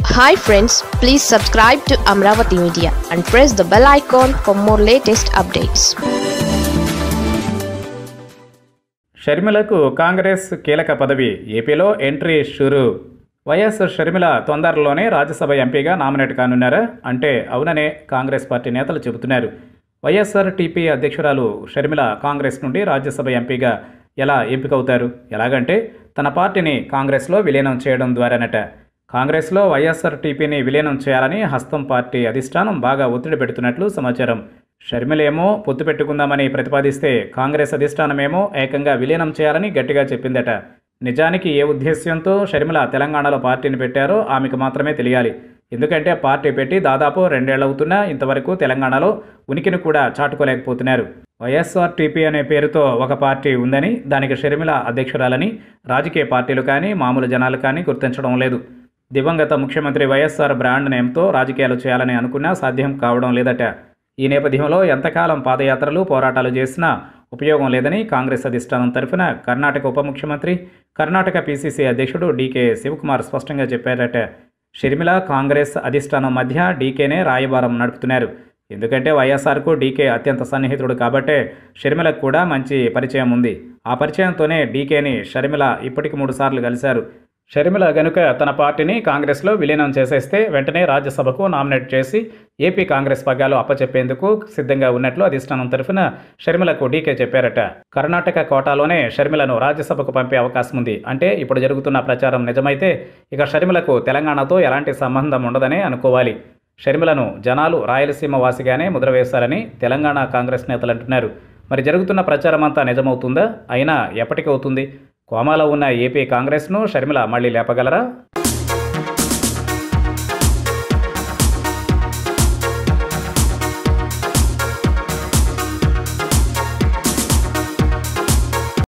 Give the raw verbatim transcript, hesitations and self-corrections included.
Hi friends, please subscribe to Amaravathi Media and press the bell icon for more latest updates. షర్మిలకు కాంగ్రెస్ కీలక పదవి, ఏపీలో entry షురు. YS Sharmila తొందరలోనే రాజ్యసభ ఎంపీగా నామినేట్ కానున్నారా అంటే అవుననే కాంగ్రెస్ పార్టీ నేతలు చెబుతున్నారు. వైఎస్ఆర్ టీపీ అధ్యక్షురాలు షర్మిల కాంగ్రెస్ నుండి రాజ్యసభ ఎంపీగా ఎలా ఎంపికవుతారు? ఎలాగంటే తన పార్టీని కాంగ్రెస్లో విలీనం చేయడం ద్వారానట. కాంగ్రెస్లో వైఎస్ఆర్ టీపీని విలీనం చేయాలని హస్తం పార్టీ అధిష్టానం బాగా ఒత్తిడి పెడుతున్నట్లు సమాచారం. షర్మిలేమో పొత్తు పెట్టుకుందామని ప్రతిపాదిస్తే కాంగ్రెస్ అధిష్టానమేమో ఏకంగా విలీనం చేయాలని గట్టిగా చెప్పిందట. నిజానికి ఏ ఉద్దేశ్యంతో షర్మిల తెలంగాణలో పార్టీని పెట్టారో ఆమెకు మాత్రమే తెలియాలి. ఎందుకంటే పార్టీ పెట్టి దాదాపు రెండేళ్లవుతున్నా ఇంతవరకు తెలంగాణలో ఉనికిని కూడా చాటుకోలేకపోతున్నారు. వైఎస్ఆర్ టీపీ అనే పేరుతో ఒక పార్టీ ఉందని, దానికి షర్మిల అధ్యక్షురాలని రాజకీయ పార్టీలు కానీ మామూలు జనాలు కానీ గుర్తించడం లేదు. దివంగత ముఖ్యమంత్రి వైఎస్ఆర్ బ్రాండ్ నేమ్తో రాజకీయాలు చేయాలని అనుకున్నా సాధ్యం కావడం లేదట. ఈ నేపథ్యంలో ఎంతకాలం పాదయాత్రలు పోరాటాలు చేసినా ఉపయోగం లేదని కాంగ్రెస్ అధిష్టానం తరఫున కర్ణాటక ఉప ముఖ్యమంత్రి, కర్ణాటక పీసీసీ అధ్యక్షుడు డీకే శివకుమార్ స్పష్టంగా చెప్పారట. షర్మిల కాంగ్రెస్ అధిష్టానం మధ్య డీకేనే రాయబారం నడుపుతున్నారు. ఎందుకంటే వైఎస్ఆర్కు డీకే అత్యంత సన్నిహితుడు కాబట్టే షర్మిలకు కూడా మంచి పరిచయం ఉంది. ఆ పరిచయంతోనే డీకేని షర్మిల ఇప్పటికి మూడు సార్లు కలిశారు. షర్మిల గనుక తన పార్టీని కాంగ్రెస్లో విలీనం చేసేస్తే వెంటనే రాజ్యసభకు నామినేట్ చేసి ఏపీ కాంగ్రెస్ పగ్గాలు అప్పచెప్పేందుకు సిద్ధంగా ఉన్నట్లు అధిష్టానం తరఫున షర్మిలకు డీకే చెప్పారట. కర్ణాటక కోటాలోనే షర్మిలను రాజ్యసభకు పంపే అవకాశం ఉంది. అంటే ఇప్పుడు జరుగుతున్న ప్రచారం నిజమైతే ఇక షర్మిలకు తెలంగాణతో ఎలాంటి సంబంధం ఉండదనే అనుకోవాలి. షర్మిలను జనాలు రాయలసీమ వాసిగానే ముద్ర వేశారని తెలంగాణ కాంగ్రెస్ నేతలు అంటున్నారు. మరి జరుగుతున్న ప్రచారం అంతా నిజమవుతుందా? అయినా ఎప్పటికవుతుంది? కోమాలో ఉన్న ఏపీ కాంగ్రెస్ను షర్మిల మళ్లీ లేపగలరా?